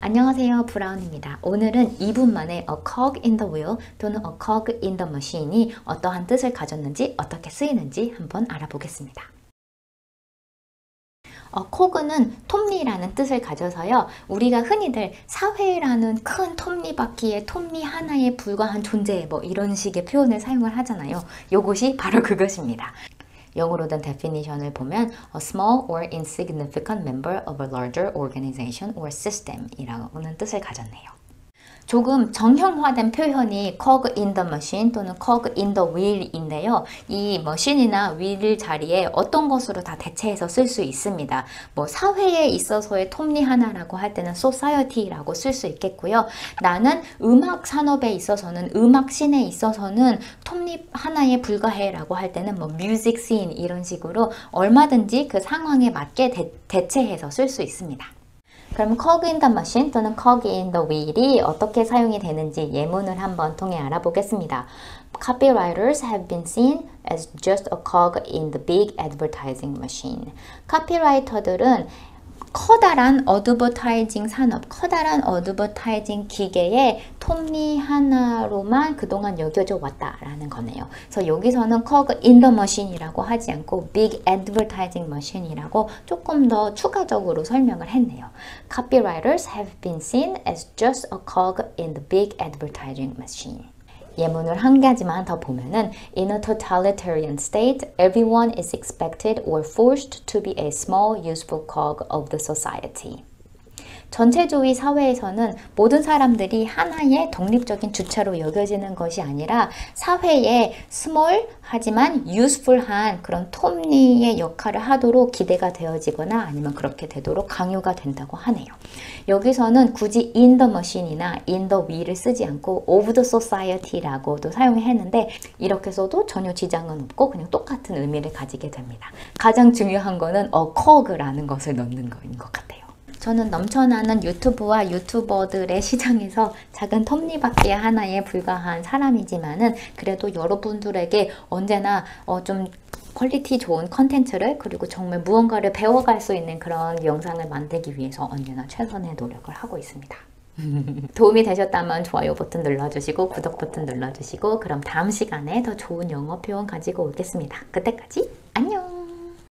안녕하세요, 브라운입니다. 오늘은 2분 만에 a cog in the wheel 또는 a cog in the machine이 어떠한 뜻을 가졌는지 어떻게 쓰이는지 한번 알아보겠습니다. cog는 톱니라는 뜻을 가져서요. 우리가 흔히들 사회라는 큰 톱니바퀴의 톱니 하나에 불과한 존재 뭐 이런 식의 표현을 사용을 하잖아요. 요것이 바로 그것입니다. 영어로 된 definition을 보면 a small or insignificant member of a larger organization or system 이라는 뜻을 가졌네요. 조금 정형화된 표현이 cog in the machine 또는 cog in the wheel인데요. 이 머신이나 휠 자리에 어떤 것으로 다 대체해서 쓸 수 있습니다. 뭐 사회에 있어서의 톱니 하나라고 할 때는 society라고 쓸 수 있겠고요. 나는 음악 산업에 있어서는 음악 씬에 있어서는 톱니 하나에 불과해 라고 할 때는 뭐 music scene 이런 식으로 얼마든지 그 상황에 맞게 대체해서 쓸 수 있습니다. 그럼 cog in the machine 또는 cog in the wheel이 어떻게 사용이 되는지 예문을 한번 통해 알아보겠습니다. Copywriters have been seen as just a cog in the big advertising machine. 카피라이터들은 커다란 어드버타이징 산업, 커다란 어드버타이징 기계의 톱니 하나로만 그동안 여겨져 왔다라는 거네요. 그래서 여기서는 cog in the machine이라고 하지 않고 big advertising machine이라고 조금 더 추가적으로 설명을 했네요. Copywriters have been seen as just a cog in the big advertising machine. 예문을 한 가지만 더 보면은 In a totalitarian state, everyone is expected or forced to be a small useful cog of the society. 전체주의 사회에서는 모든 사람들이 하나의 독립적인 주체로 여겨지는 것이 아니라 사회에 small 하지만 useful한 그런 톱니의 역할을 하도록 기대가 되어지거나 아니면 그렇게 되도록 강요가 된다고 하네요. 여기서는 굳이 in the machine이나 in the wheel을 쓰지 않고 of the society라고도 사용했는데 이렇게 써도 전혀 지장은 없고 그냥 똑같은 의미를 가지게 됩니다. 가장 중요한 거는 a cog라는 것을 넣는 거인 것 같아요. 저는 넘쳐나는 유튜브와 유튜버들의 시장에서 작은 톱니바퀴 하나에 불과한 사람이지만은 그래도 여러분들에게 언제나 좀 퀄리티 좋은 컨텐츠를 그리고 정말 무언가를 배워갈 수 있는 그런 영상을 만들기 위해서 언제나 최선의 노력을 하고 있습니다. 도움이 되셨다면 좋아요 버튼 눌러주시고 구독 버튼 눌러주시고 그럼 다음 시간에 더 좋은 영어 표현 가지고 오겠습니다. 그때까지